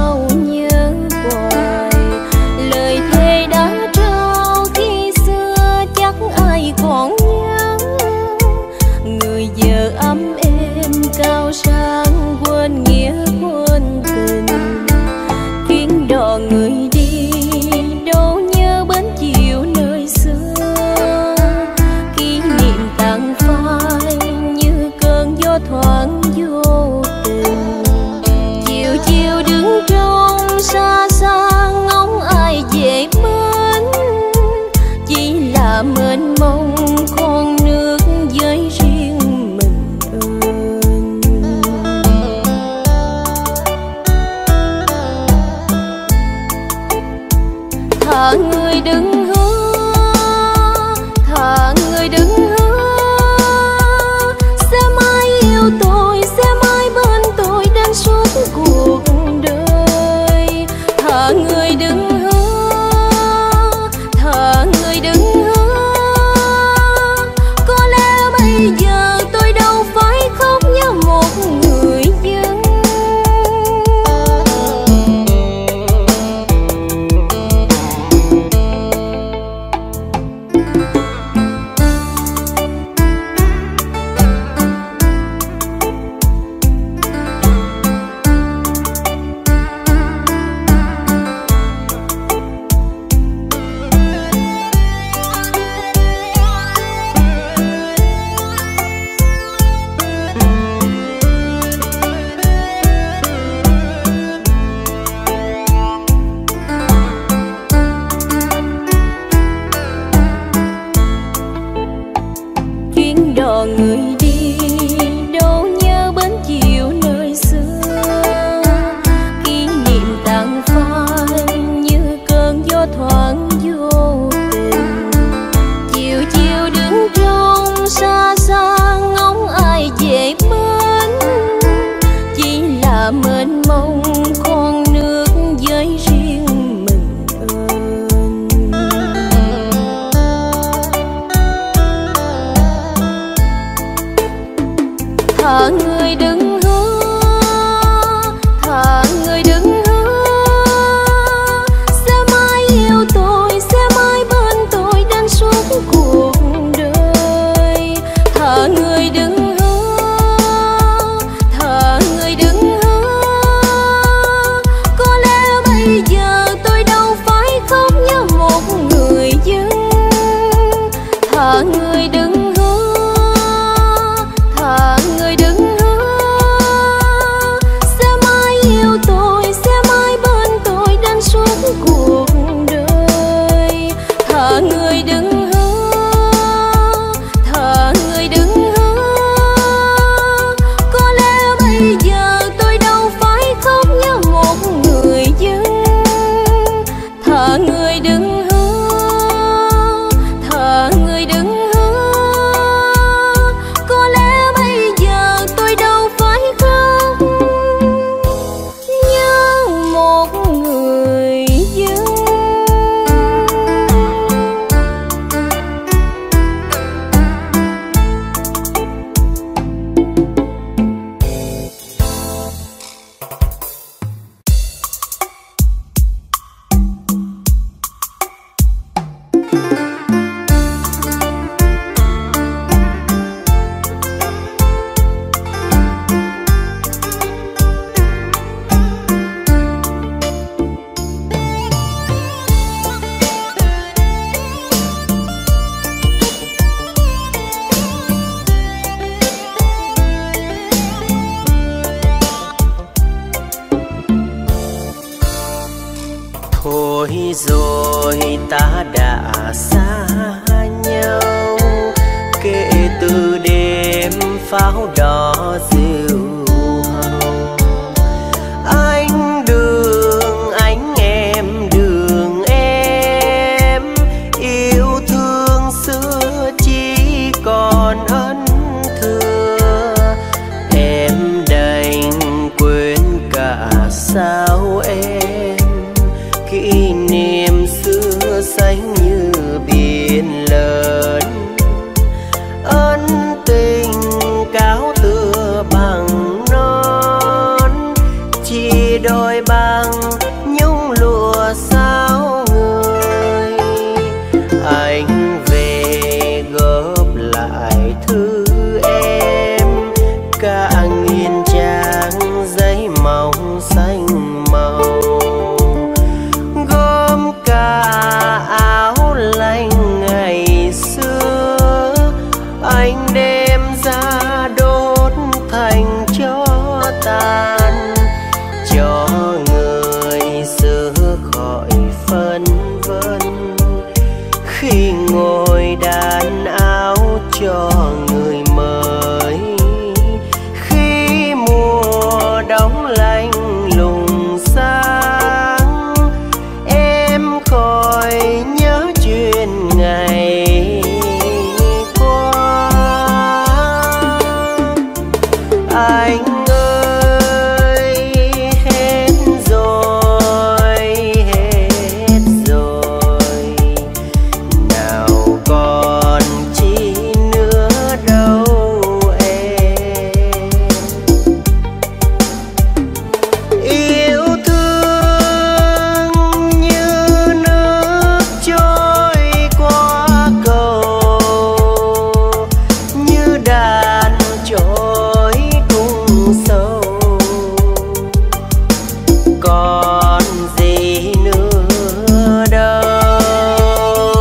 sao nhớ hoài. Lời thề đã trao khi xưa chắc ai còn nhớ. Người vợ ấm êm cao sang quên nghĩa quên tình. Chuyến đò người đi đâu nhớ bến chiều nơi xưa. Kỷ niệm tàn phai như cơn gió thoảng vô tình. Chiều chiều đứng trong xa xa ngóng ai về mến. Chỉ là mênh mông con nước với riêng mình ơn. Thà người đừng hứa, thà người đừng hứa sẽ mãi yêu tôi, sẽ mãi bên tôi đến suốt cuộc đời. Thà người đừng hứa, thà người đừng hứa. Có lẽ bây giờ tôi đâu phải khóc nhớ một người dân. Chuyến đò người đi đâu nhớ bến chiều nơi xưa. Kỷ niệm tàn phai như cơn gió thoảng vô tình. Chiều chiều đứng trong xa xa ngóng ai về mến. Chỉ là mênh mông con nước với riêng mình ơn. Thà người đừng hứa, thà người đừng hứa sẽ mãi yêu tôi, sẽ mãi bên tôi đến suốt cuộc đời. Thà người đừng hứa, thà người đừng hứa. Có lẽ bây giờ tôi đâu phải khóc nhớ một người dân. Thà người đừng hứa, thà người đừng hứa sẽ mãi yêu tôi, sẽ mãi bên tôi đến suốt cuộc đời. Thà người đừng hứa, thà người đừng hứa. Có lẽ bây giờ tôi đâu phải khóc nhớ một người dân. Thà người đừng hứa, thà người đừng hứa. Có lẽ bây giờ tôi đâu phải khóc nhớ một người dân. Thôi rồi ta đã xa nhau, kể từ đêm pháo đỏ diều hồng. Anh đường anh em đường em, yêu thương xưa chỉ còn ân thừa. Em đành quên cả sao em, kỷ niệm xưa xanh như biển lớn. Ân tình cao tựa bằng non, chỉ đôi ba vàng nhung lụa sao người. Anh về góp lại thư em cả nghìn trang giấy màu xanh màu, gom cả áo lanh ngày xưa anh đem ra đốt thành tro tàn, cho người xưa khỏi phân vân khi ngồi đàn áo cho người mới. Khi mùa đông lạnh lùng sáng em khỏi nhớ chuyện ngày qua. Anh ơi hết rồi, hết rồi, nào còn chi nữa đâu em. Yêu thương như nước trôi qua cầu, như đàn trôi cung sâu, còn gì nữa đâu.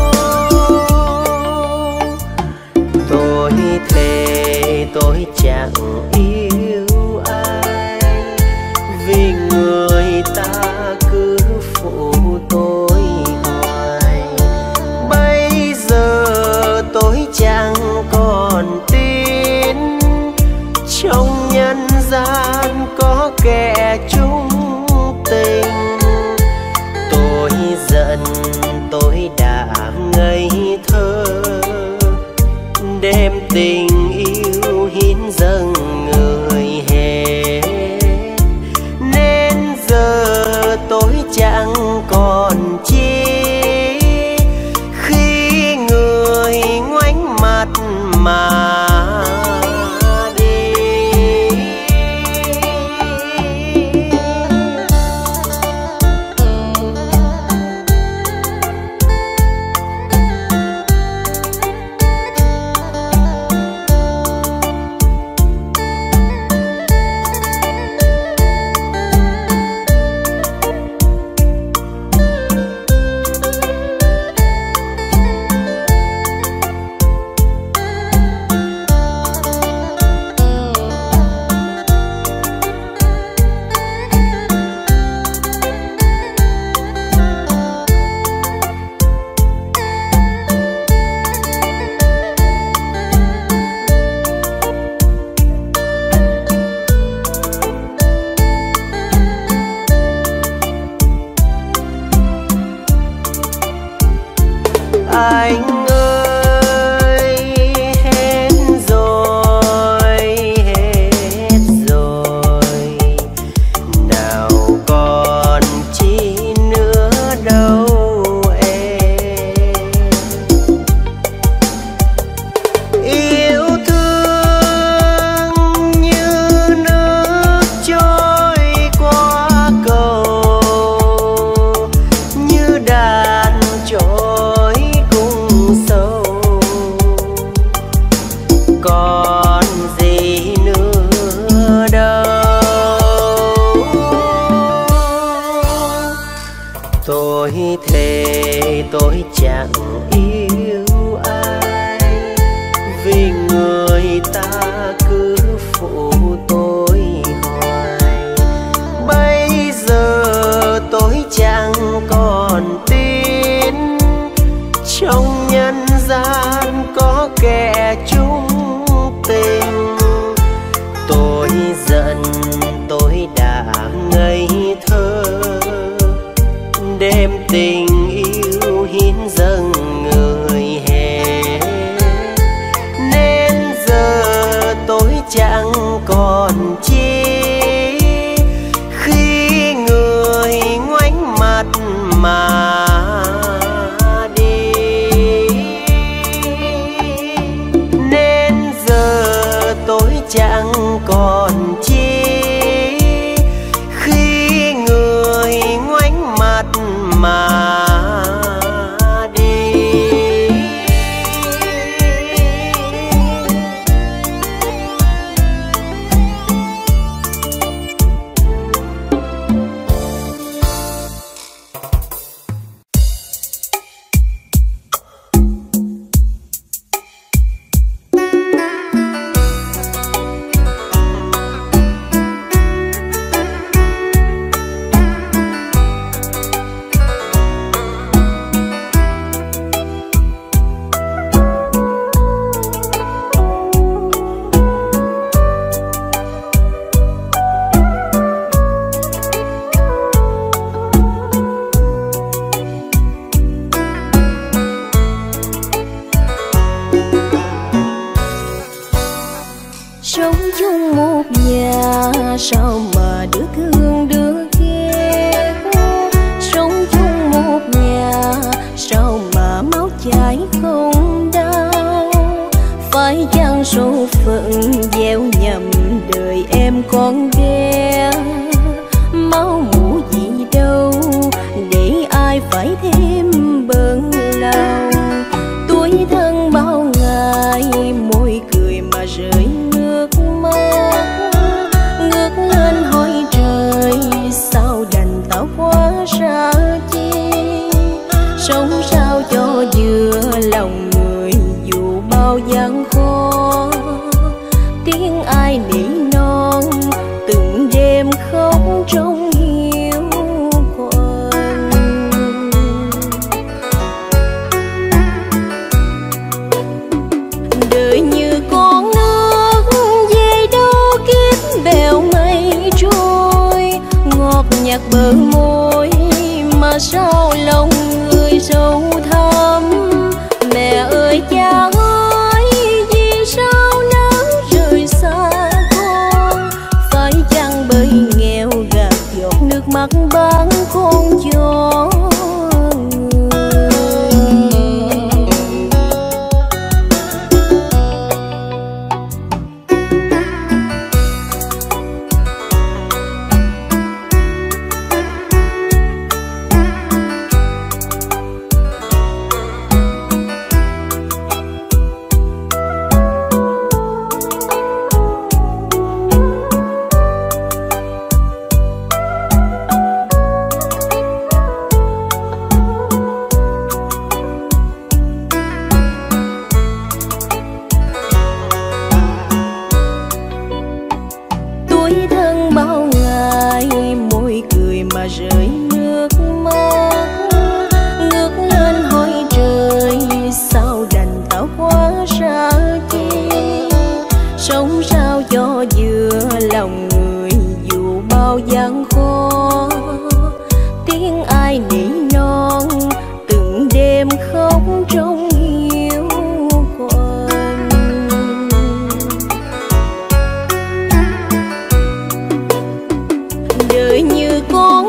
Tôi thề tôi chẳng yêu ai, vì người ta cứ phụ tôi hoài. Bây giờ tôi chẳng còn tin trong nhân gian có kẻ chung tình. Tôi giận tôi đã ngây thơ, đem tình yêu hiến dâng người hết, nên giờ tôi chẳng còn chi khi người ngoảnh mặt mà đi. Anh ơi hết rồi, hết rồi, nào còn chi nữa đâu em. Yêu thương như nước trôi qua cầu, như đàn trôi sâu, còn gì nữa đâu. Tôi thề tôi chẳng yêu ai, vì người ta cứ phụ tôi hoài. Bây giờ tôi chẳng còn tin trong nhân gian có kẻ chung tình. Tôi giận tôi đã ngây thơ, đem tình yêu hiến dâng người bên môi mà sao lòng người sâu thẳm. Mẹ ơi cha ơi, vì sao nỡ rời xa con? Phải chăng bởi nghèo gạt giọt nước mắt bán con cho rơi nước mắt. Ngước lên hỏi trời, sao đành tạo hóa ra chi? Sống sao cho vừa lòng người dù bao gian khó. Tiếng ai nỉ non từng đêm khóc trong hiu quạnh. Đời như con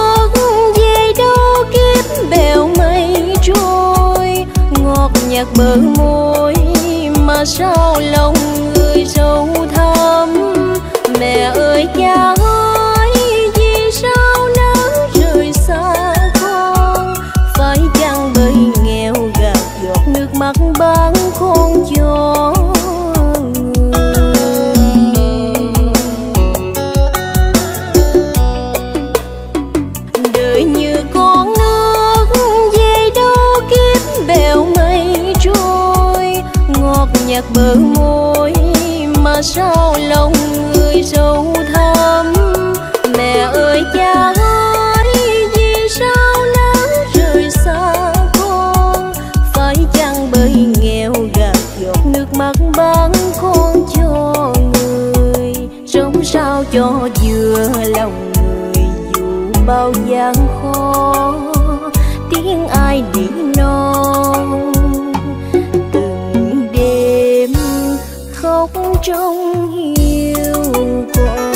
nhạt bờ môi mà sao lòng người sâu thẳm. Mẹ ơi cha ơi, vì sao nỡ rời xa con? Phải chăng bởi nghèo gạt giọt nước mắt bán con cho người? Đời như con nước về đâu kiếp bèo mây trôi. Ngọt nhạt bờ môi mà sao lòng người sâu thẳm. Mẹ ơi cha ơi, vì sao nỡ rời xa con? Phải chăng bởi nghèo gạt giọt nước mắt bán con cho người? Sống sao cho vừa lòng người dù bao gian khó. Tiếng ai nỉ non từng đêm khóc trong hiu quạnh.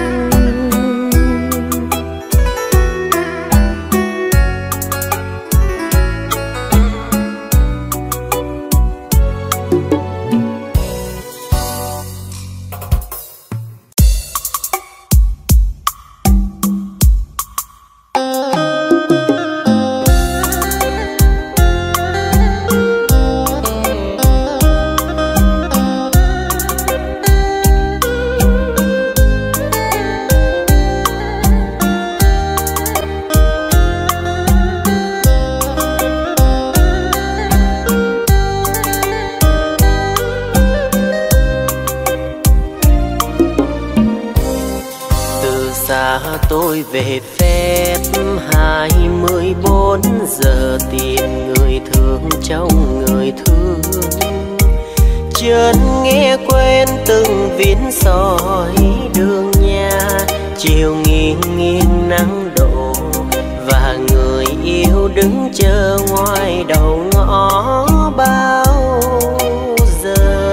Tôi về phép 24 giờ tìm người thương trong người thương. Chợt nghe quen từng viên sỏi đường nhà. Chiều nghiêng nghiêng nắng đổ và người yêu đứng chờ ngoài đầu ngõ bao giờ.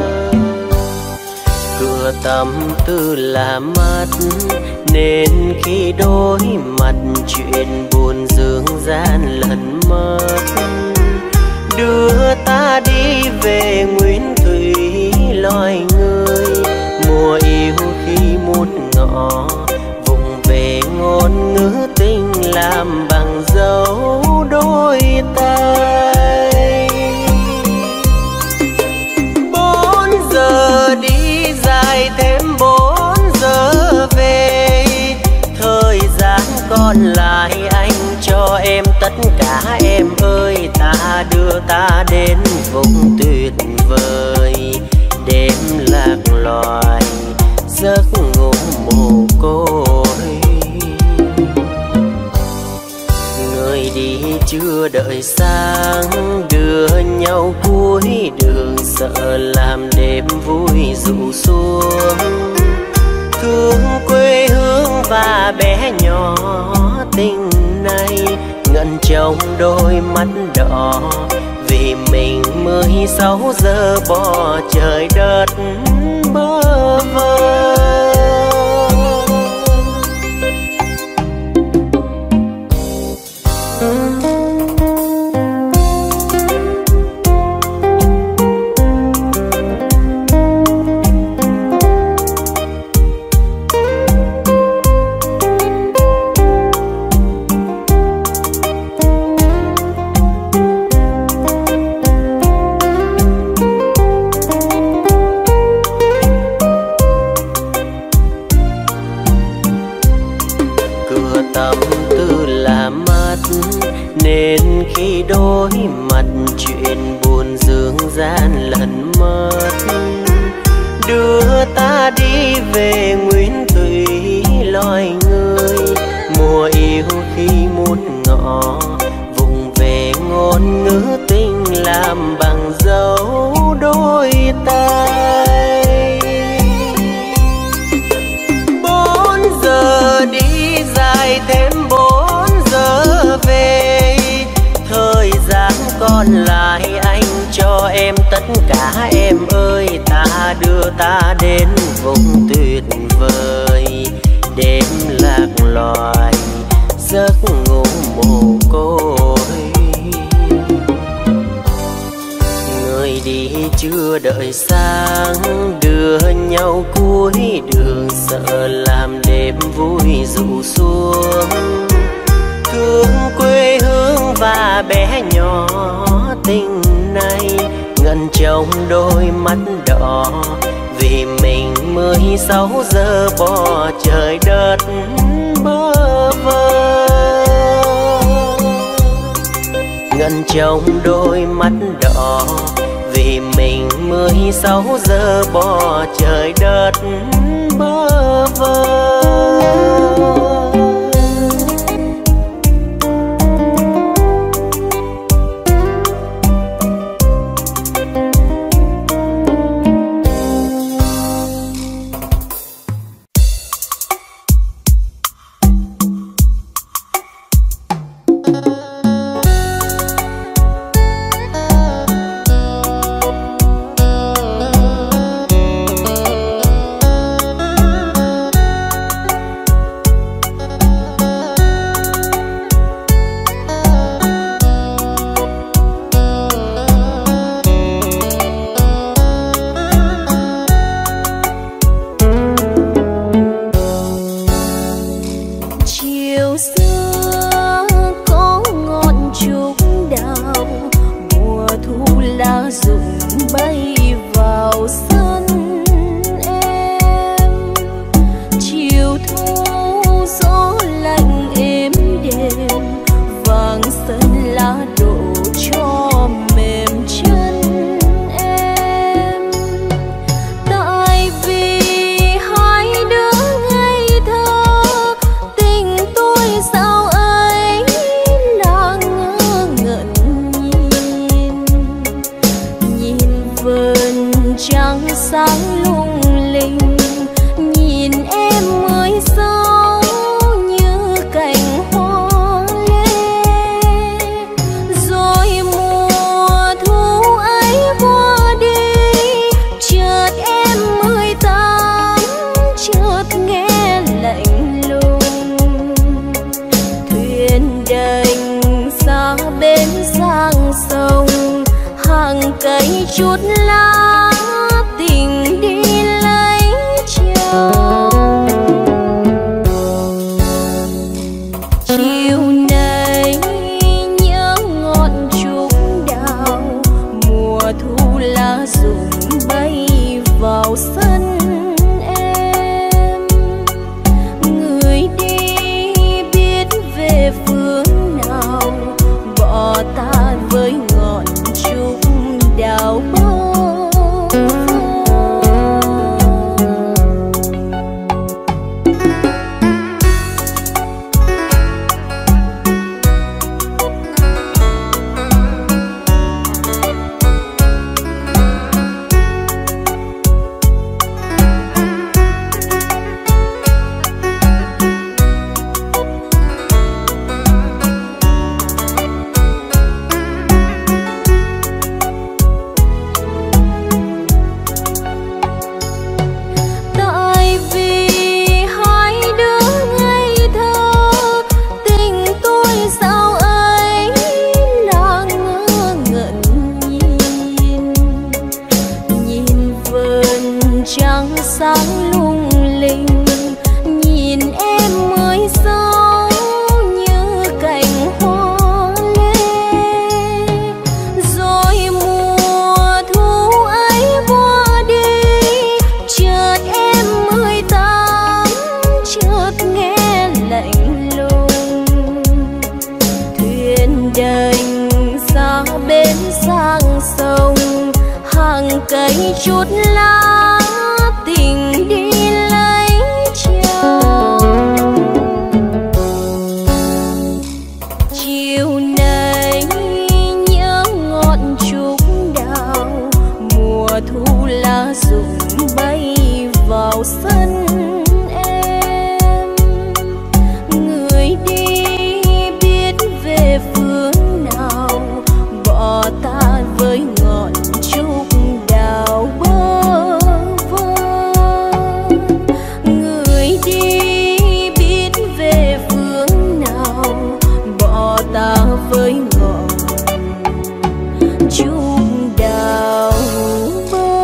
Cửa tâm tư là mắt nên khi đối mặt chuyện buồn dương gian lần mất. Đưa ta đi về nguyên thủy loài người. Mùa yêu khi một ngõ vùng về ngôn ngữ tình làm bằng dấu đôi tay. 4 giờ đi dài thêm 4 giờ về. Thời gian còn lại anh cho em tất cả em ơi. Ta đưa ta đến vùng tuyệt vời. Đêm lạc loài giấc ngủ mồ côi. Người đi chưa đợi sáng đưa nhau cuối đường. Sợ làm đêm vui rụ xuống. thương quê hương và bé nhỏ tình này ngẩn trong đôi mắt đỏ, vì mình 16 giờ bỏ trời đất bơ vơ. Nên khi đối mặt chuyện buồn dương gian lần mất, đưa ta đi về nguyên thủy loài người. Mùa yêu khi một ngọ vùng về ngôn ngữ tình làm bằng dấu đôi tay. 4 giờ đi dài thêm 4 giờ về, thời gian còn lại anh cho em tất cả em ơi. Ta đưa ta đến vùng tuyệt vời, đêm lạc loài giấc ngủ mồ côi. Người đi chưa đợi sáng, đưa nhau cuối đường sợ làm đêm vui rụ xuống. Thương quê hương và bé nhỏ tình này ngẩn trong đôi mắt đỏ, vì mình 16 giờ bỏ trời đất bơ vơ. Ngẩn trong đôi mắt đỏ, vì mình 16 giờ bỏ trời đất bơ vơ. chút lá tình đi lấy chồng. Chiều nay nhớ ngọn trúc đào, mùa thu lá rụng bay vào sân em. Người đi biết về phương nào, bỏ ta với ngọn trúc đào bơ vơ. đành xa bên sang sông, hàng cây chút lá tình đi lấy chồng. Chiều nay nhớ ngọn trúc đào, mùa thu lá rụng bay vào sân em. Người đi biết về phương nào, bỏ ta với ngọn trúc đào bơ vơ. Người đi biết về phương nào, bỏ ta với ngọn trúc đào bơ vơ.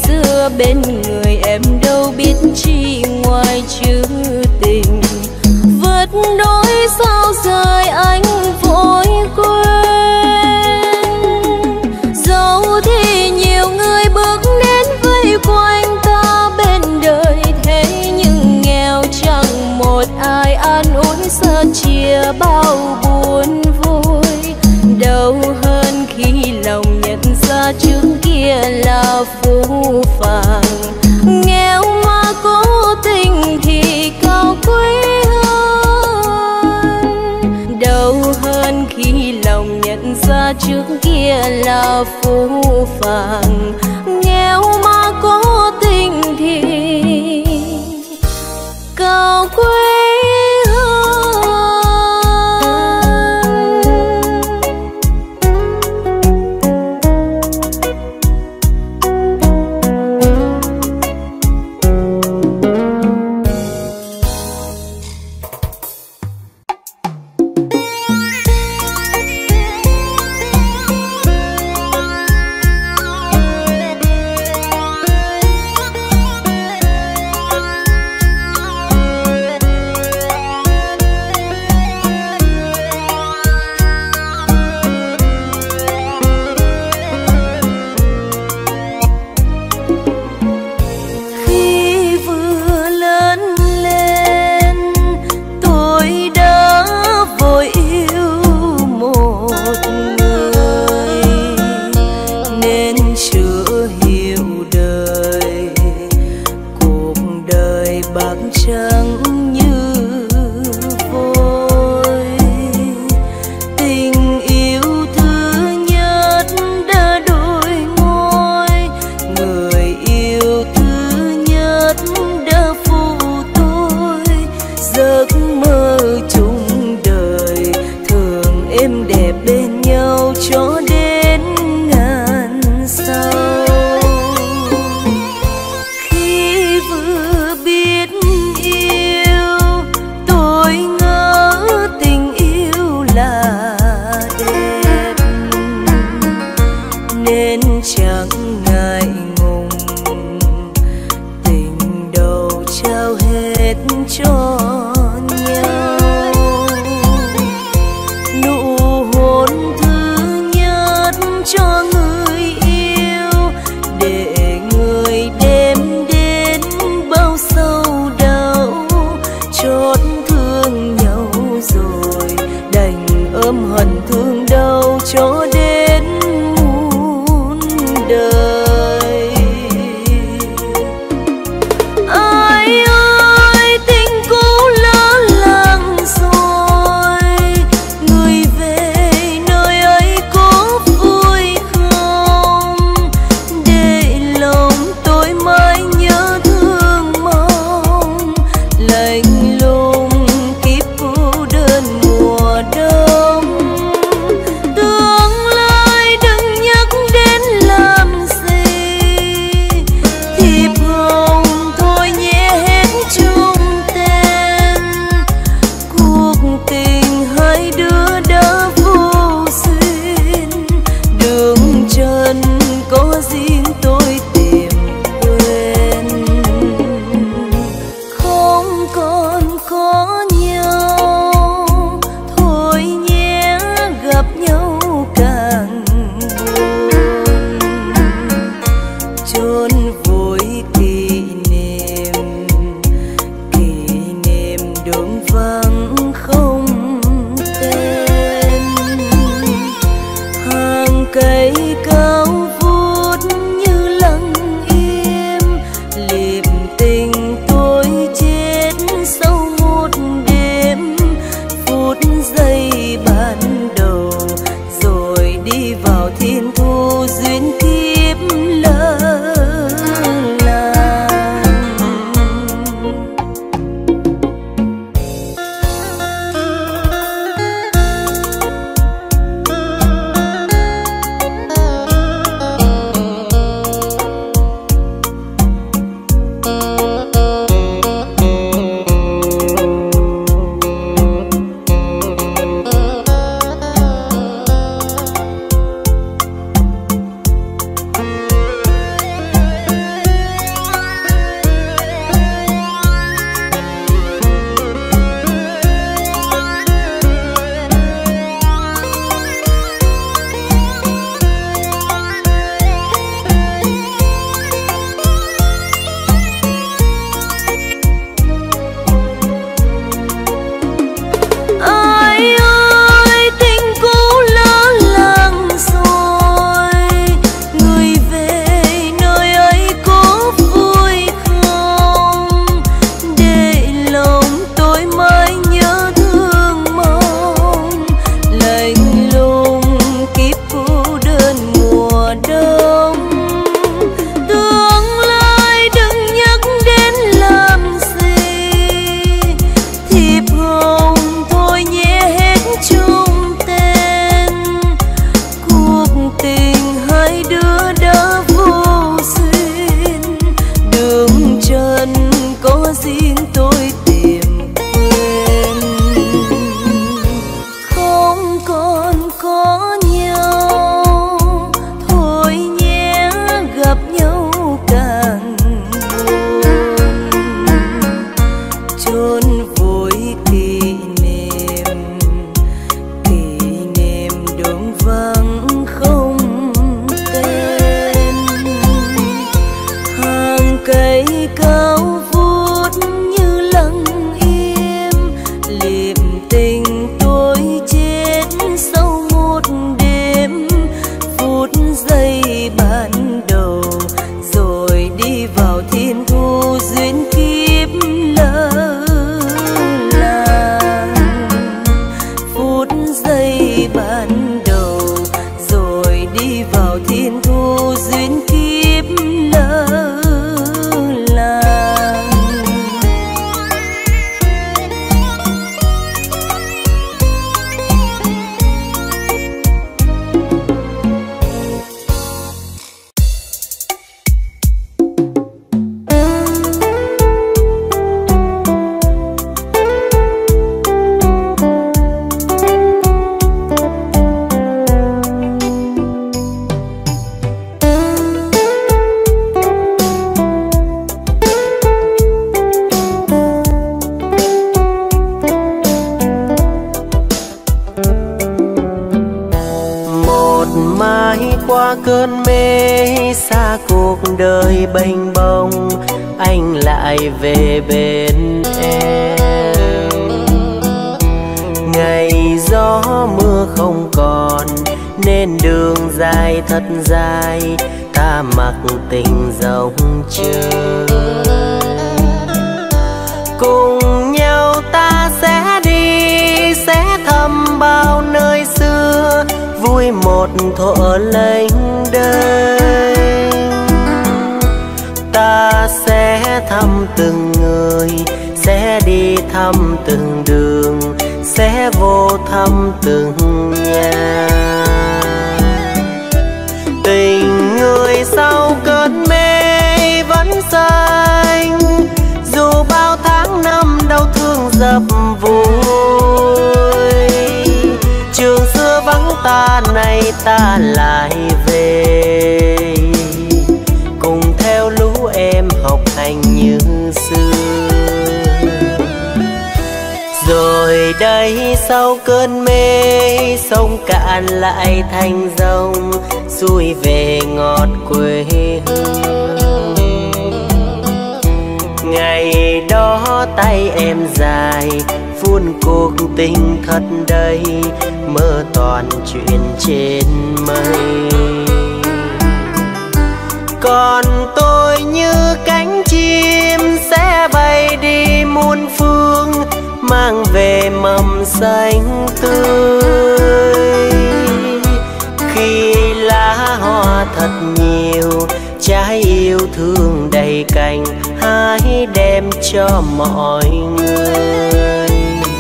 Bên người em đâu biết chi ngoài chữ tình, sơ chia bao buồn vui. Đâu hơn khi lòng nhận ra trước kia là phũ phàng, nghèo mà cố tình thì cao quý hơn. Đâu hơn khi lòng nhận ra trước kia là phũ phàng, nghèo mà cố tình thì cao quý hơn. tôi tìm quên. Không còn có nhau thôi nhé, gặp nhau càng buồn. Chôn vội kỷ niệm đường vắng không tên. Hàng cây cao vút như lặng im, liệm tình tôi chết sau một đêm. Phút giây ban đầu rồi đi vào thiên thu, duyên kiếp lỡ làng. Phút giây ban đầu rồi đi vào thiên thu, duyên kiếp lỡ làng. Qua cơn mê xa cuộc đời bênh bông, anh lại về bên em. Ngày gió mưa không còn nên đường dài thật dài, ta mặc tình rộng trời. Cùng nhau ta sẽ đi, sẽ thăm bao nơi xưa, vui một thuở lênh đênh. Ta sẽ thăm từng người, sẽ đi thăm từng đường, sẽ vô thăm từng nhà. Tình người sau cơn mê vẫn xanh, dù bao tháng năm đau thương dập vùi. Trường xưa vắng ta, nay ta lại về, cùng theo lũ em học hành như xưa. Rồi đây sau cơn mê, sông cạn lại thành dòng, xuôi về ngọt quê hương. Ngày đó tay em dài, phun cuộc tình thật đầy, mơ toàn chuyện trên mây. Còn tôi như cánh chim sẽ bay đi muôn phương, mang về mầm xanh tươi. Khi lá hoa thật nhiều, trái yêu thương đầy cành, hãy đem cho mọi người.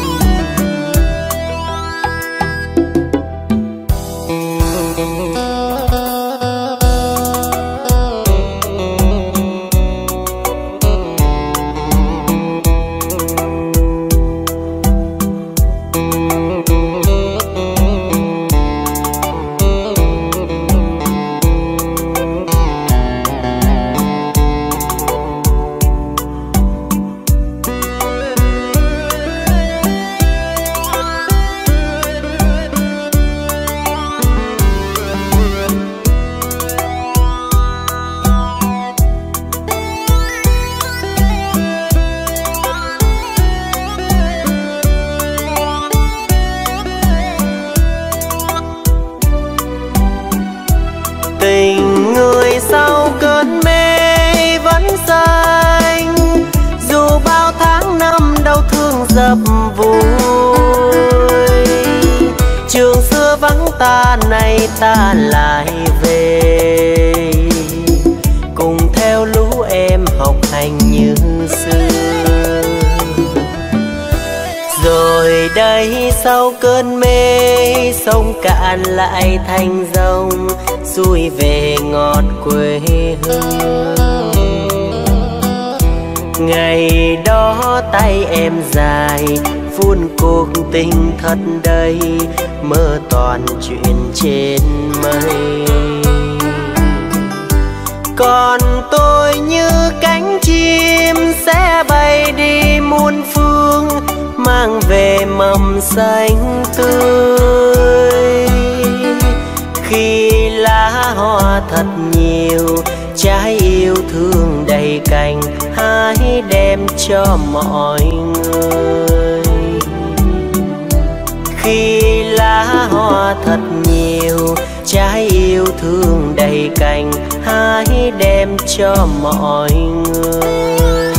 Tình người sau cơn mê vẫn xanh, dù bao tháng năm đau thương dập vùi. Trường xưa vắng ta, nay ta lại về, cùng theo lũ em học hành như xưa. Rồi đây sau cơn mê, sông cạn lại thành dòng, xuôi về ngọt quê hương. Ngày đó tay em dài phun cuộc tình thật đầy, mơ toàn chuyện trên mây. Còn tôi như cánh chim sẽ bay đi muôn phương, mang về mầm xanh tươi. Khi lá hoa thật nhiều, trái yêu thương đầy cành, hãy đem cho mọi người. Khi lá hoa thật nhiều, trái yêu thương đầy cành, hãy đem cho mọi người.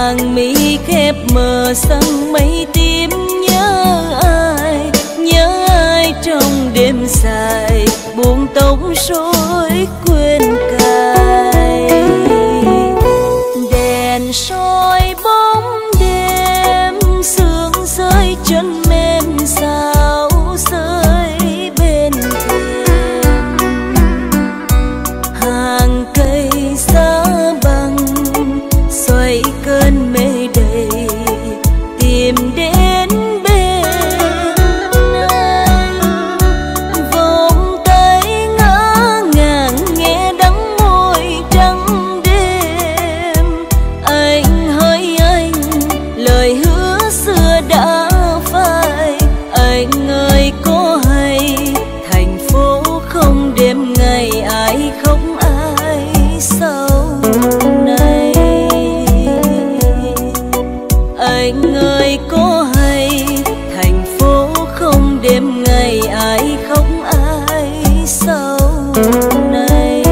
hàng mi khép mờ sân mây tím. Nhớ ai trong đêm dài buông tống soi quên cài. Đèn soi bóng đêm sương rơi chân mềm sao rơi bên thềm. Hàng cây giá băng xoay cơn mê đầy tìm đến bên anh. Vòng tay ngỡ ngàng nghe đắng môi trắng đêm. Anh hỡi anh lời hứa xưa đã phai. Anh ơi có hay thành phố không đêm ngày ai không ai sau này. Anh ơi có hay thành phố không đêm ngày ai không ai sau này.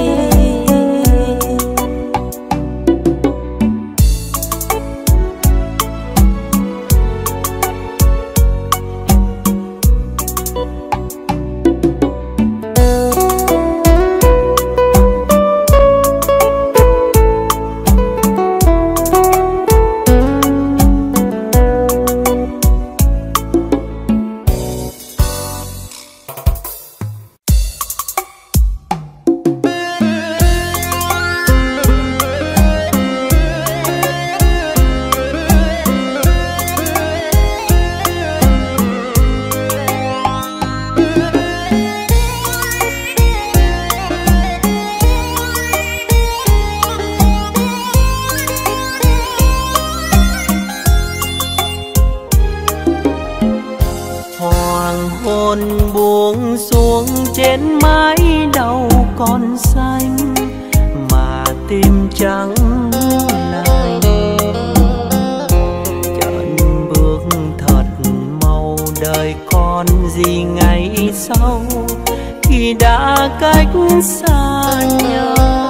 Hoàng hôn buông xuống trên mái đầu con xanh mà tim trắng lại. Chân bước thật mau đời con gì ngày sau khi đã cách xa nhau.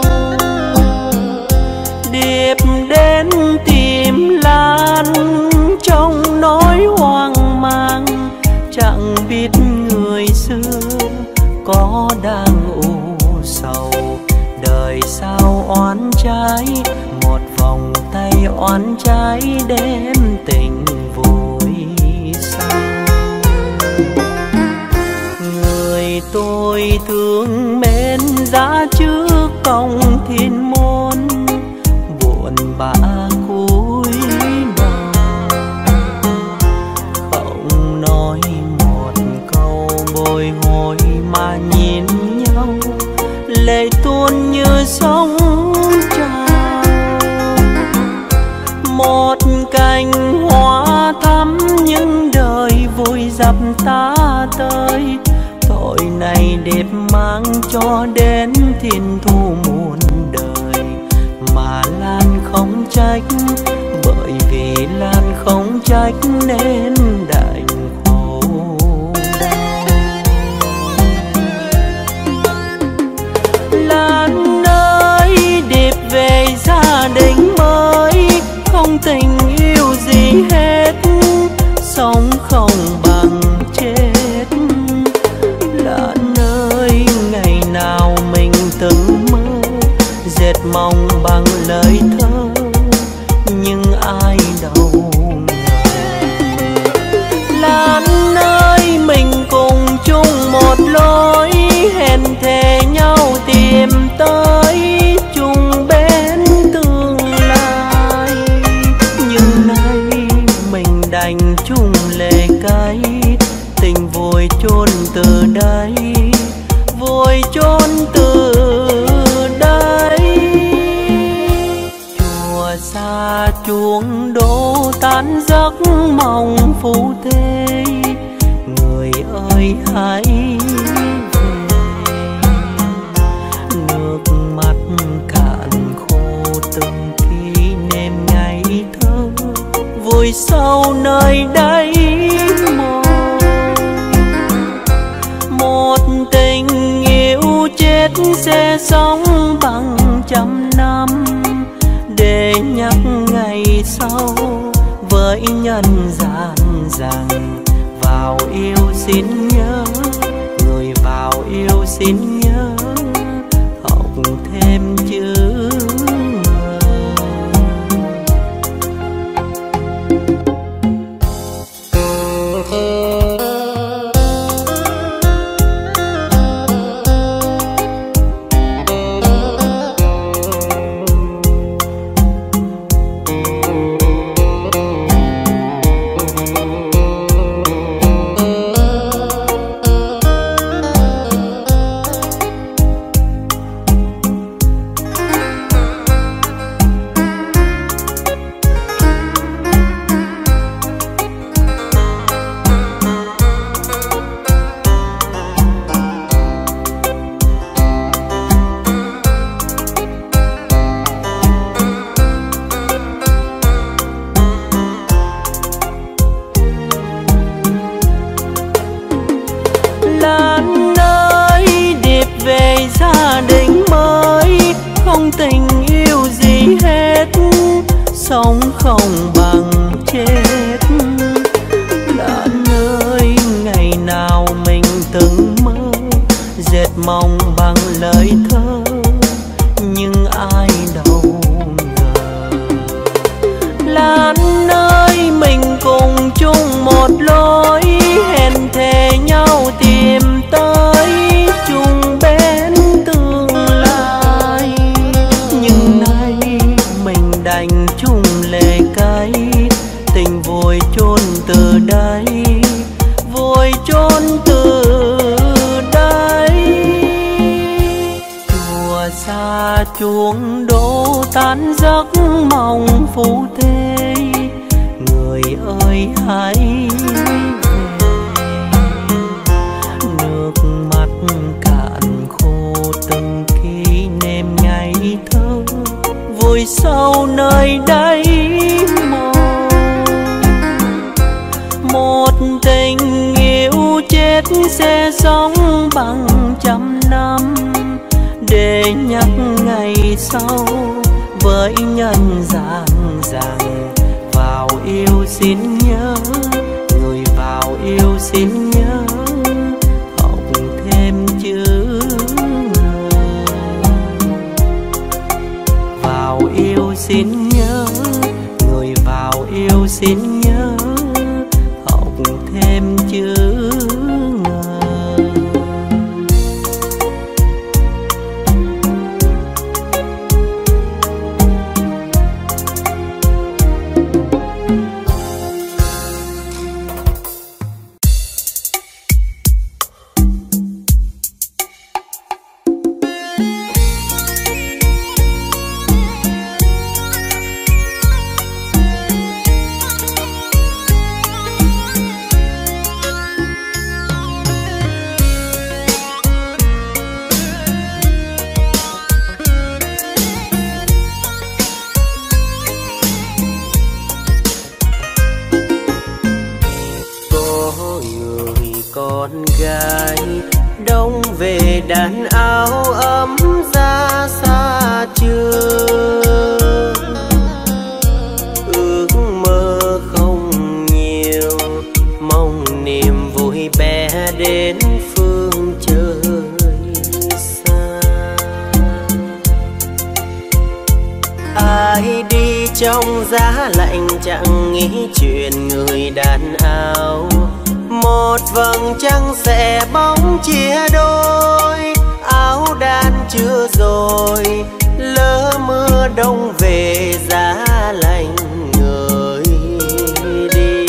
Điệp đến tìm Lan trong nỗi hoang mang, chẳng biết người xưa có đang u sầu. Đời sao oán trái một vòng tay oán trái đêm tình vui sao. Người tôi thương mến giá trước cổng thiên môn buồn bã cúi đầu, không nói một câu bồi hồi mà nhìn nhau. Lệ tuôn như sóng trào, một cành hoa thắm nhưng đời vội dập ta tới. Tội này đẹp mang cho đến thiên thu muôn đời, mà Lan không trách bởi vì Lan không trách nên đành khổ đau. Lan ơi điệp về gia đình mới, không tình yêu gì hết, sống không bằng chết. Lan ơi ngày nào mình từng mơ dệt mong bằng lời thơ, nhưng ai đâu ngờ. Lan ơi mình cùng chung một lối, hẹn thề nhau tìm tới chung bên tương lai. Nhưng nay mình đành chung lệ cay, tình vội chôn từ đây, vội chôn từ đây. Chùa xa chuông đổ tan giấc mộng phù thê, người ơi hãy về. Nước mắt cạn khô từng kỷ niệm ngày thơ, vùi sâu nơi đây một tình yêu chết sẽ sống bằng trăm năm, để nhắc ngày sau với nhân gian rằng vào yêu xin nhớ, người vào yêu xin nhớ học thêm chữ sống không bằng chết. Lan ơi, ngày nào mình từng mơ dệt mong bằng lời thơ, nhưng ai đâu ngờ. Lan ơi, mình cùng chung một lối, hẹn thề nhau tìm tới chung bên tương lai. Nhưng nay mình đành chung lệ cay, tình vội chôn từ đây, vội chôn từ đây. Chùa xa chuông đổ tan giấc mong phù thế, người ơi hãy về. Nước mắt cạn khô từng kỷ niệm ngày thơ, vùi sâu nơi đáy mòn. Một tình yêu chết sẽ sống bằng trăm năm, để nhắc ngày sau với nhân gian rằng vào yêu xin nhớ, người vào yêu xin nhớ học thêm chữ ngờ. Vào yêu xin nhớ, người vào yêu xin nhớ học thêm chữ ngờ. Con gái đông về đàn áo ấm ra xa trường, ước mơ không nhiều, mong niềm vui bé đến phương trời xa. Ai đi trong giá lạnh chẳng nghĩ chuyện người đàn áo, một vầng trăng sẽ bóng chia đôi. Áo đan chưa rồi lỡ mưa đông về giá lạnh người đi.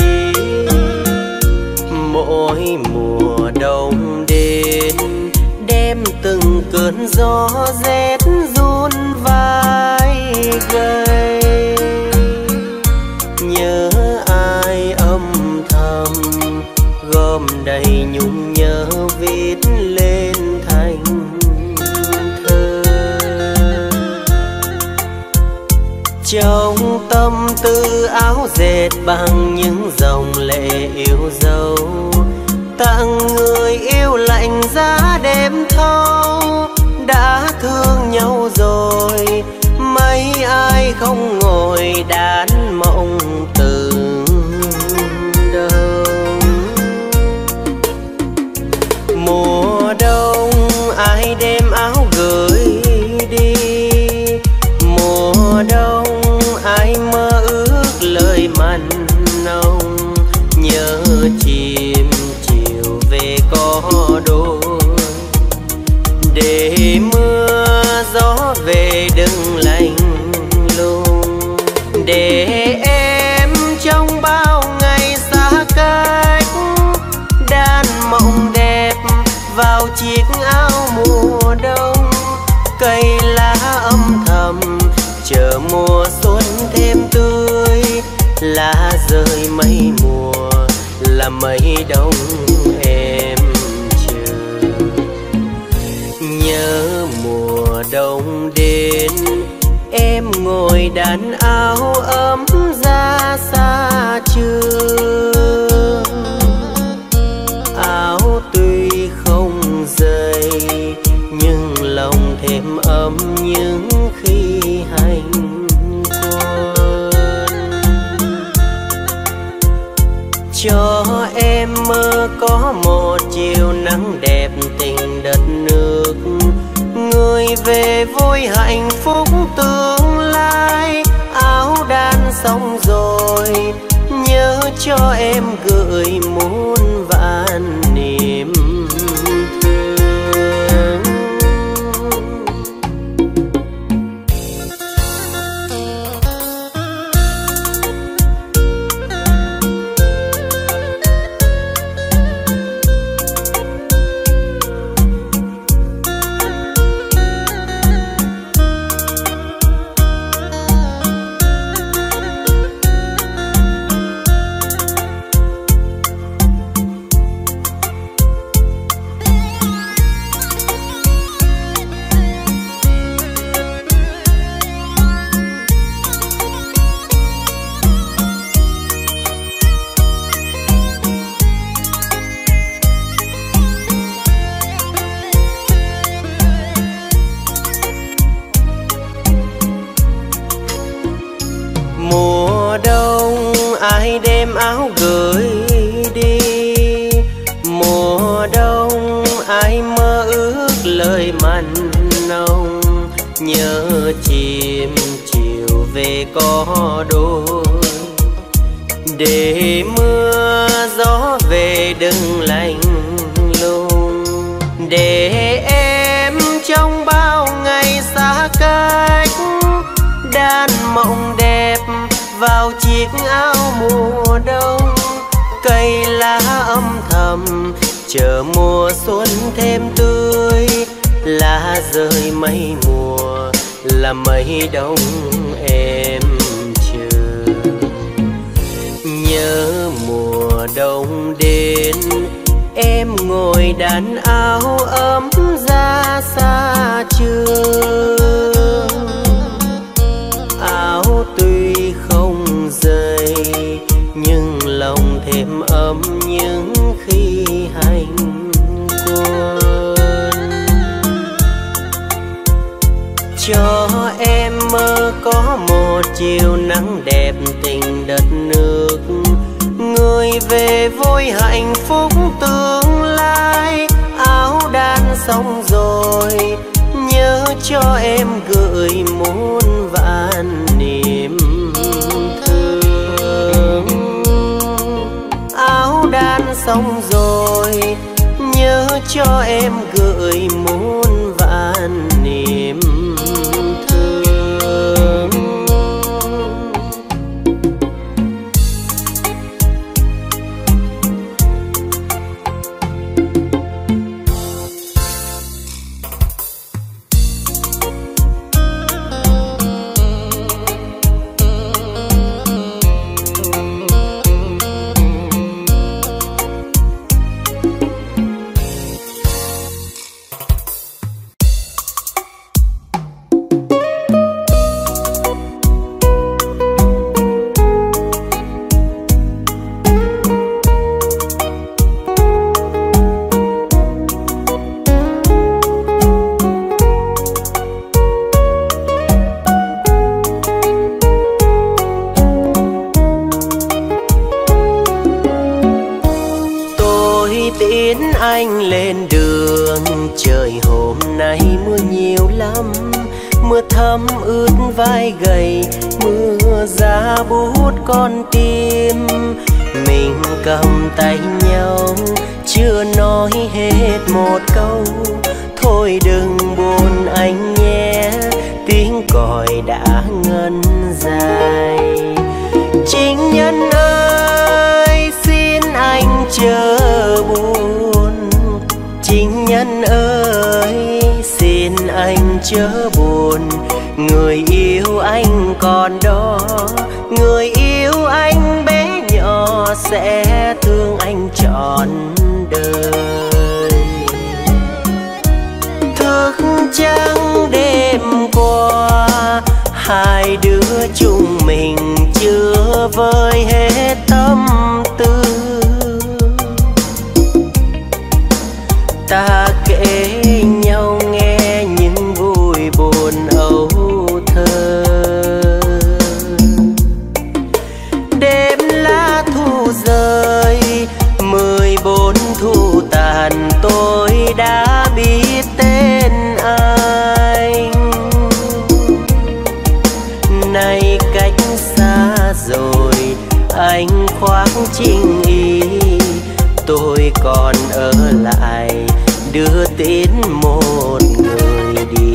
Mỗi mùa đông đến đem từng cơn gió rét run vai gầy. Nhớ ai âm thầm gom đầy nhung nhớ viết lên thành thơ. Trong tâm tư áo dệt bằng những dòng lệ yêu dấu, tặng người yêu lạnh giá đêm thâu. Đã thương nhau rồi mấy mấy ai không ngồi đàn mộng từ đâu. Mùa đông ai đem áo gửi đi, mùa đông ai mơ ước lời mặn nồng, nhớ chim chiều về có đôi, để mưa gió về đừng lạnh lùng, để em trong bao ngày xa cách đan mộng đẹp vào chiếc áo mùa đông. Cây lá âm thầm chờ mùa xuân thêm tươi, lá rơi mây mùa là mây đông em chờ. Nhớ mùa đông đến em ngồi đàn áo ấm ra xa trường, áo tuy không dày nhưng lòng thêm ấm những khi hành quân. Cho em mơ có một chiều nắng đẹp tình đất nước, người về vui hạnh phúc tương lai. Áo đan xong rồi nhớ cho em gửi muôn vạn niềm thương. Mùa đông ai đem áo gửi đi, mùa đông ai mơ ước lời mặn nồng, nhớ chim chiều về có đôi, để mưa gió về đừng lạnh lùng, để em trong bao ngày xa cách đan mộng đẹp vào chiếc áo mùa đông. Cây lá âm thầm chờ mùa xuân thêm tươi, lá rơi mây mùa là mây đông em chờ. Nhớ mùa đông đến em ngồi đàn áo ấm ra xa trường, áo tuy không dày nhưng lòng thêm ấm những khi hành quân. Cho em mơ có một chiều nắng đẹp tình đất nước, người về vui hạnh phúc tương lai. Áo đan xong rồi nhớ cho em gửi muôn vạn niềm thương. Áo đan xong rồi nhớ cho em gửi muôn vạn niềm thương. thấm ướt vai gầy, mưa giá bút con tim. Mình cầm tay nhau chưa nói hết một câu, thôi đừng buồn anh nhé, tiếng còi đã ngân dài. Chính nhân ơi xin anh chớ buồn, chính nhân ơi xin anh chớ buồn. Người yêu anh còn đó, người yêu anh bé nhỏ sẽ thương anh trọn đời. Thức trắng đêm qua, hai đứa chúng mình chưa vơi hết tâm tư. Ta kể nhau nghe những vui buồn âu thơ. Đêm lá thu rơi, 14 thu tàn, tôi đã biết tên anh. Nay cách xa rồi, anh khoác chinh y, tôi còn ở lại đưa tiễn một người đi.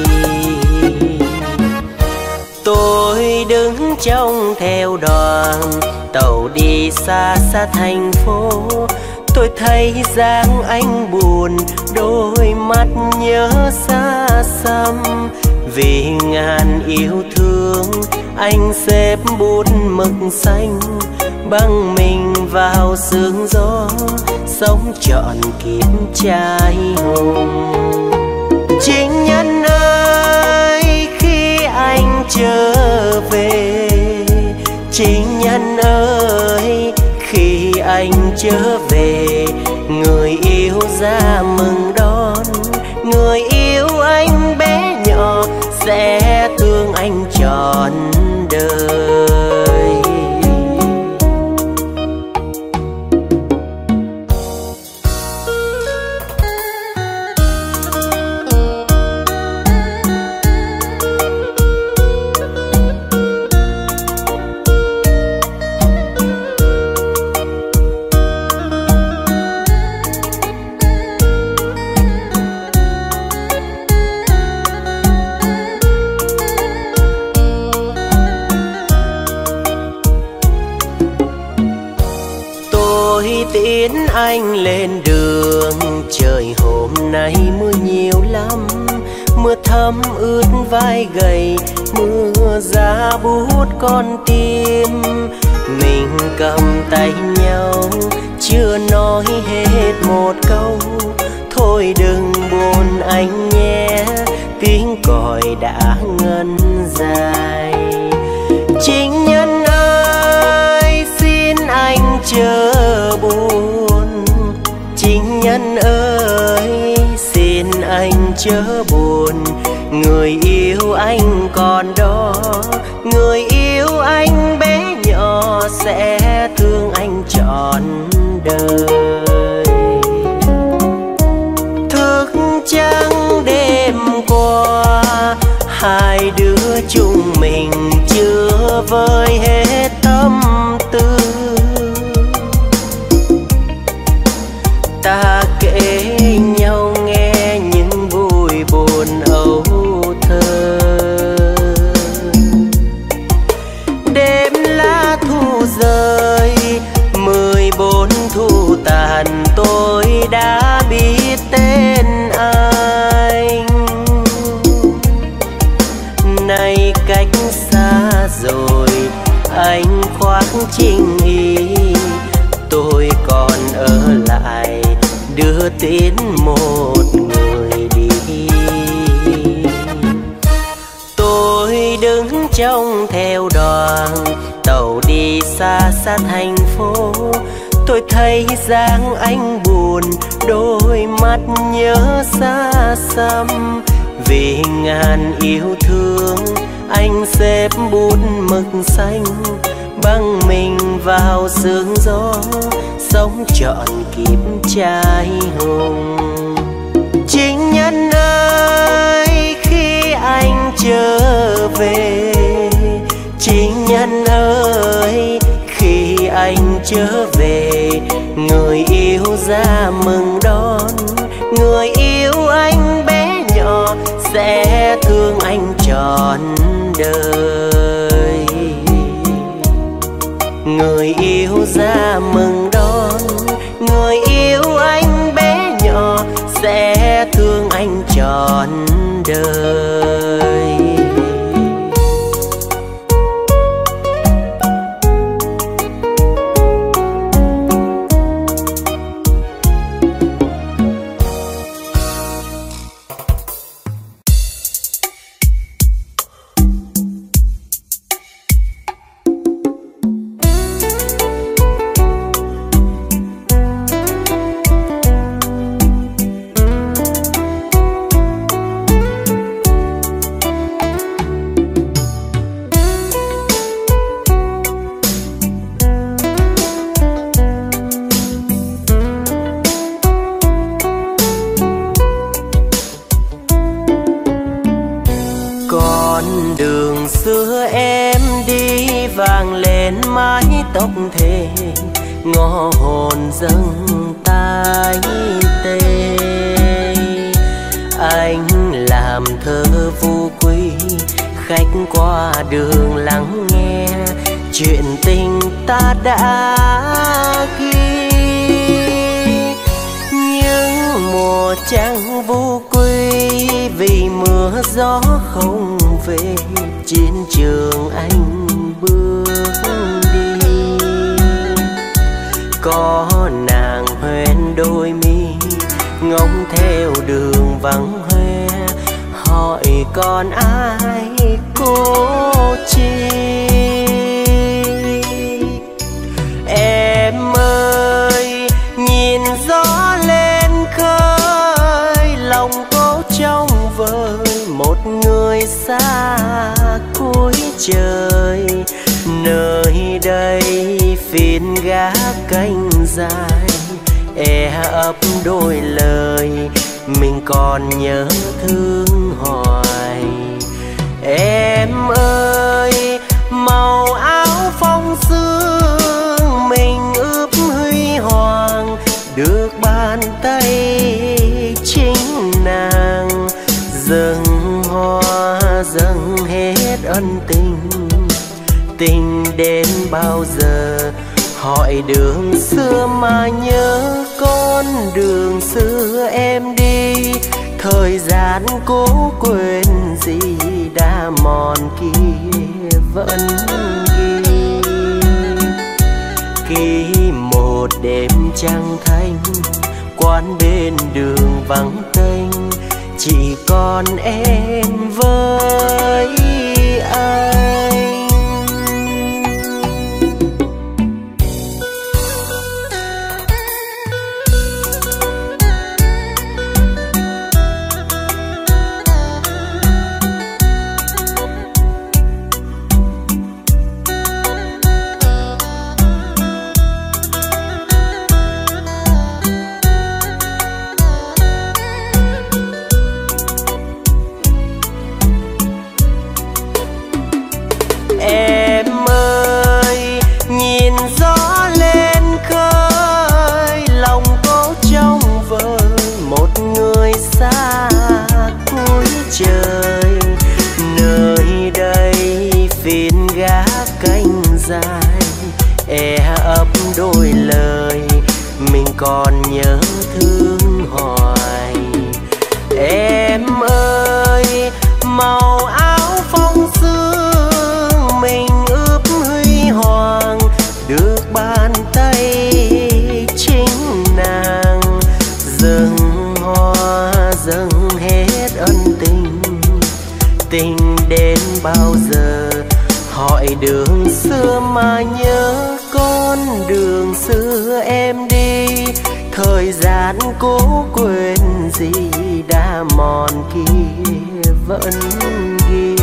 Tôi đứng trông theo đoàn tàu đi xa xa thành phố. Tôi thấy dáng anh buồn, đôi mắt nhớ xa xăm. Vì ngàn yêu thương, anh xếp bút mực xanh, băng mình vào sương gió, sống trọn kiếp trai hùng. Chính nhân ơi khi anh trở về, chính nhân ơi khi anh trở về, người yêu ra mừng đón, người yêu anh bé nhỏ sẽ thương anh trọn đời. Tiễn anh lên đường, trời hôm nay mưa nhiều lắm. Mưa thấm ướt vai gầy, mưa giá bút con tim. Mình cầm tay nhau chưa nói hết một câu, thôi đừng buồn anh nhé, tiếng còi đã ngân dài. Chính nhân ơi xin anh chớ buồn, chính nhân ơi xin anh chớ buồn. Người yêu anh còn đó, người yêu anh bé nhỏ sẽ thương anh trọn đời. Thức trắng đêm qua, hai đứa chúng mình chưa vơi hết tâm tư. Ta kể nhau nghe những vui buồn âu thơ. Đêm lá thu rơi, 14 thu tàn, tôi đã biết tên anh. Nay cách xa rồi, anh khoác chinh y, tôi còn ở lại đưa tiễn một người đi. Tôi đứng trông theo đoàn tàu đi xa xa thành phố. Tôi thấy dáng anh buồn, đôi mắt nhớ xa xăm. Vì ngàn yêu thương, anh xếp bút mực xanh, băng mình vào sương gió, sống trọn kiếp trai hùng. Chính nhân ơi khi anh trở về.情nhân ơi, khi anh trở về, người yêu ra mừng đón. Người yêu anh bé nhỏ sẽ thương anh trọn đời. Người yêu ra mừng đón, người yêu anh bé nhỏ sẽ thương anh trọn đời. Tóc thề ngõ hồn dâng tai tê. Anh làm thơ vô quý, khách qua đường lắng nghe chuyện tình ta đã ghi. Nhưng mùa trăng vô quy, vì mưa gió không về, chiến trường anh bước đi. Có nàng hoen đôi mi ngóng theo đường vắng hoe, hỏi còn ai cô chi. Em ơi, nhìn gió lên khơi, lòng cô trong vơi một người xa cuối trời. Nơi đây phiên gác cánh dài, ấp đôi lời mình còn nhớ thương hoài. Em ơi, màu áo phong sương mình ướp huy hoàng, được bàn tay chính nàng dâng hoa dâng hết ân tình. Tình đến bao giờ, hỏi đường xưa mà nhớ con đường xưa em đi. Thời gian cố quên gì đã mòn kia vẫn ghi. Khi một đêm trăng thanh, quán bên đường vắng tênh, chỉ còn em với anh. Ấp đôi lời mình còn nhớ thương hoài. Em ơi, màu áo phong sương mình ướp huy hoàng, được bàn tay chính nàng dâng hoa dâng hết ân tình. Tình đến bao giờ, hỏi đường xưa mà nhớ con đường xưa em đi. Thời gian cố quên gì đã mòn kia vẫn ghi.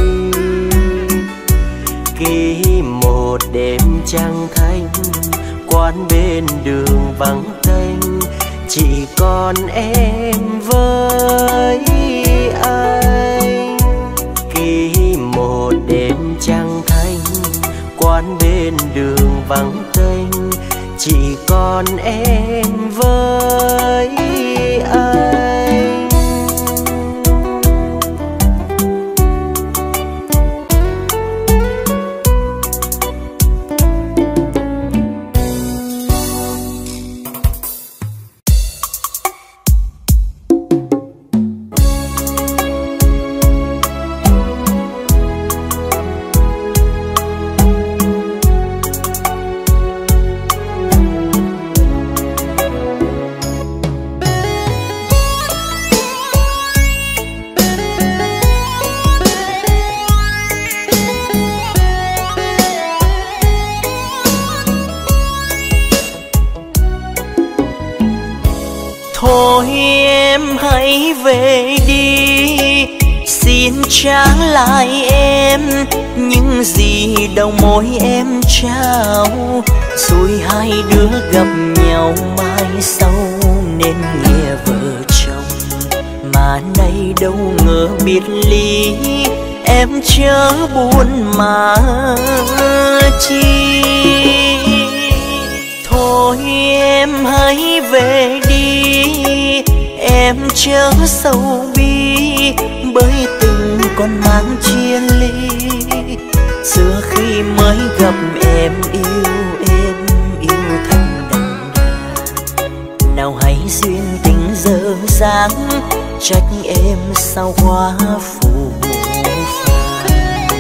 Khi một đêm trăng thanh, quán bên đường vắng tênh, chỉ còn em với anh. Khi vắng tênh, chỉ còn em với anh. Thôi em hãy về đi, xin trả lại em những gì đầu môi em trao. Rồi hai đứa gặp nhau mai sau nên nghĩa vợ chồng. Mà nay đâu ngờ biệt ly, em chớ buồn mà chi. Thôi em hãy về đi, em chớ sầu bi, bởi tình còn mang chia ly. Xưa khi mới gặp em yêu thật đậm đà. Nào hay duyên tình dở dáng, trách em sao quá phù phàng.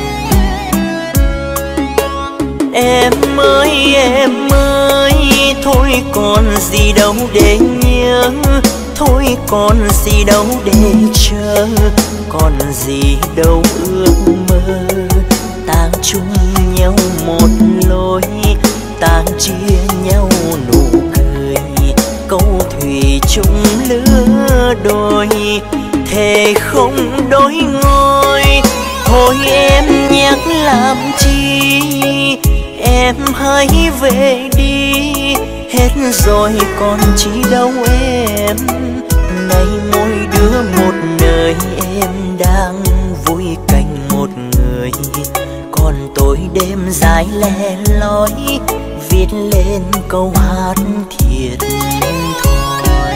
Em ơi, thôi còn gì đâu để nhớ, thôi còn gì đâu để chờ, còn gì đâu ước mơ. Ta chung nhau một lối, ta chia nhau nụ cười, câu thủy chung lứa đôi, thề không đổi ngôi. Thôi em nhắc làm chi, em hãy về đi, hết rồi còn chỉ đâu em. Nay mỗi đứa một nơi, em đang vui cạnh một người, còn tôi đêm dài lẻ loi viết lên câu hát thiệt thòi.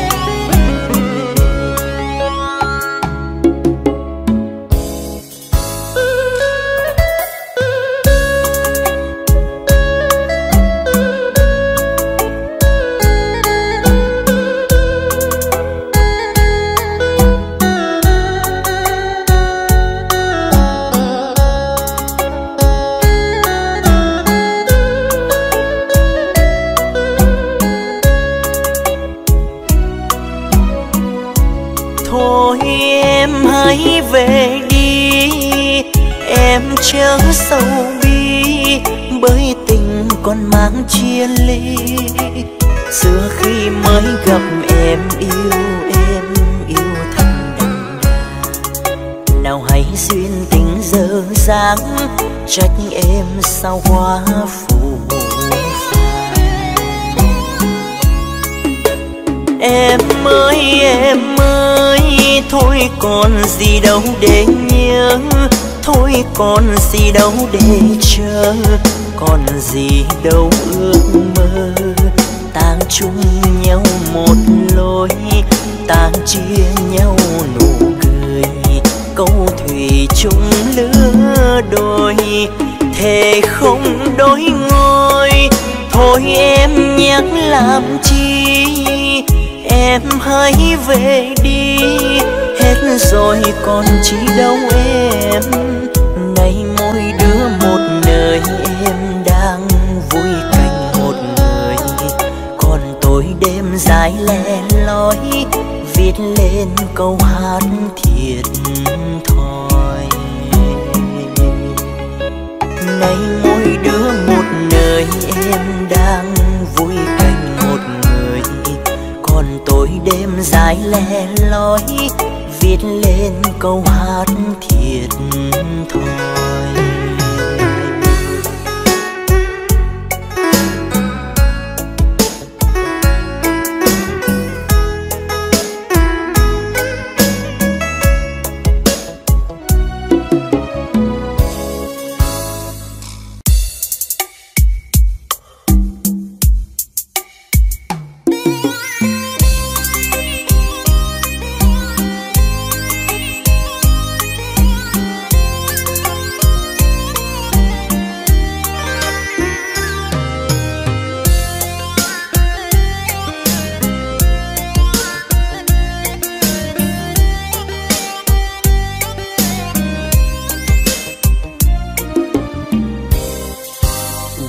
Thôi em hãy về đi, em chớ sầu bi, bởi tình còn mang chia ly. Xưa khi mới gặp em yêu thật đậm đà. Nào hay duyên tình dở dáng, trách em sao quá phù phàng. Em ơi, thôi còn gì đâu để nhớ, thôi còn gì đâu để chờ, còn gì đâu ước mơ. Ta chung nhau một lối, ta chia nhau nụ cười, câu thủy chung lứa đôi, thề không đổi ngôi. Thôi em nhắc làm chi, em hãy về đi, hết rồi còn chỉ đâu em. Nay mỗi đứa một nơi, em đang vui cạnh một người, còn tôi đêm dài lẻ loi viết lên câu hát thiệt thòi. Nay mỗi đứa một nơi, em đang vui cạnh một người, còn tôi đêm dài lẻ loi viết lên câu hát thiệt thòi.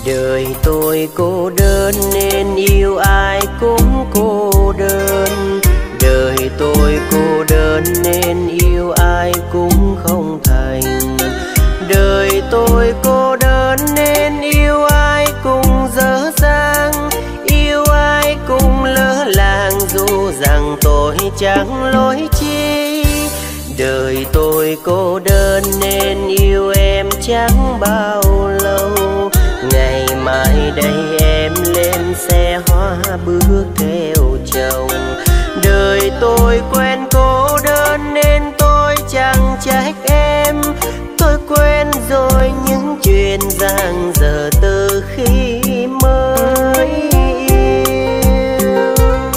Đời tôi cô đơn nên yêu ai cũng cô đơn. Đời tôi cô đơn nên yêu ai cũng không thành. Đời tôi cô đơn nên yêu ai cũng dở dang, yêu ai cũng lỡ làng dù rằng tôi chẳng lỗi chi. Đời tôi cô đơn nên yêu em chẳng bao lâu. Ngày mai đây em lên xe hoa bước theo chồng. Đời tôi quen cô đơn nên tôi chẳng trách em. Tôi quên rồi những chuyện dang dở từ khi mới yêu.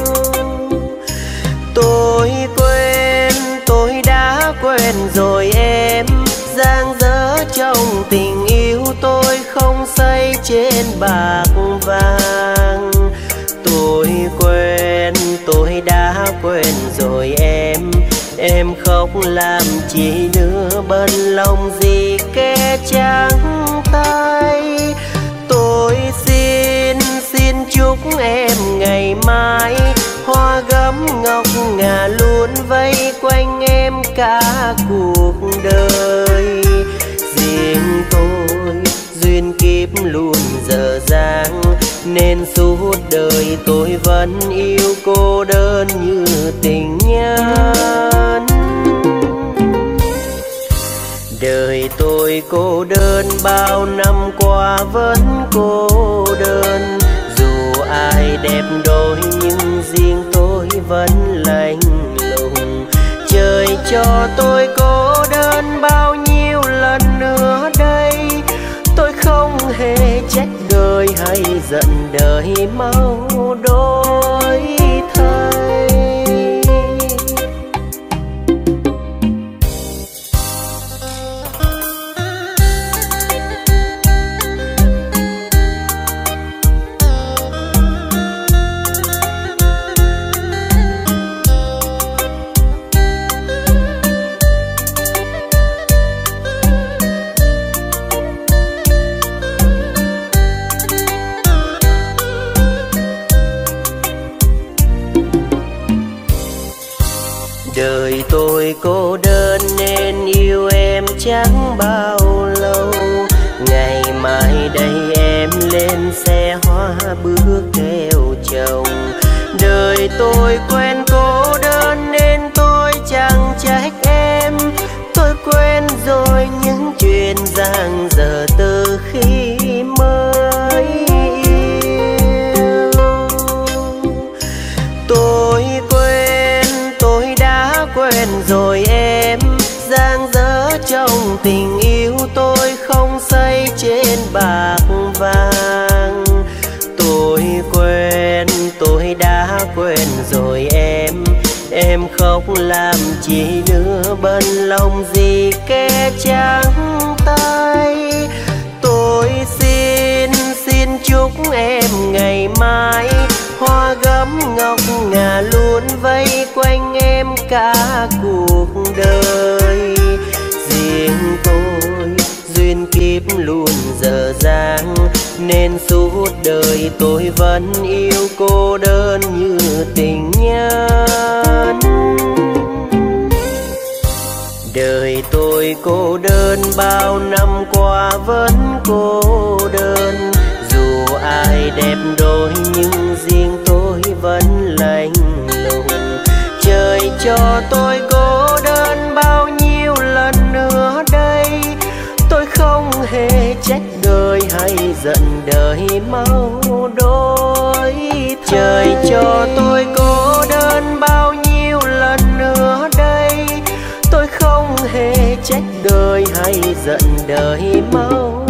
Tôi quên, tôi đã quên rồi em. Dang dở trong tình yêu tôi không xây trên bạc vàng. Tôi quên, tôi đã quên rồi em. Em khóc làm chi nữa, bận lòng gì kẻ trắng tay. Tôi xin chúc em ngày mai hoa gấm ngọc ngà luôn vây quanh em cả cuộc đời. Riêng tôi duyên kiếp luôn dở dang nên suốt đời tôi vẫn yêu cô đơn như tình nhân. Đời tôi cô đơn bao năm qua vẫn cô đơn. Dù ai đẹp đôi nhưng riêng tôi vẫn lạnh lùng. Trời cho tôi cô đơn bao nhiêu lần nữa đây. Tôi không hề trách đời hay giận đời mau đổi thay. Đời tôi cô đơn nên yêu em chẳng bao lâu. Ngày mai đây em lên xe hoa bước theo chồng. Đời tôi quen cô đơn nên tôi chẳng trách em. Tôi quên rồi những chuyện dang dở từ khi mới yêu. Tôi quên, tôi đã quên rồi em. Dang dở trong tình yêu tôi không xây trên bạc vàng. Tôi quên, tôi đã quên rồi em. Em khóc làm chi nữa, bận lòng gì kẻ trắng tay. Tôi xin chúc em ngày mai hoa gấm ngọc ngà luôn vây quanh em cả cuộc đời. Riêng tôi duyên kiếp luôn dở dang nên suốt đời tôi vẫn yêu cô đơn như tình nhân. Đời tôi cô đơn bao năm qua vẫn cô đơn. Dù ai đẹp đôi nhưng riêng tôi vẫn lạnh lùng. Trời cho tôi cô đơn bao nhiêu lần nữa đây. Tôi không hề trách đời hay giận đời mau đổi. Trời cho tôi cô đơn bao nhiêu lần nữa đây. Tôi không hề trách đời hay giận đời mau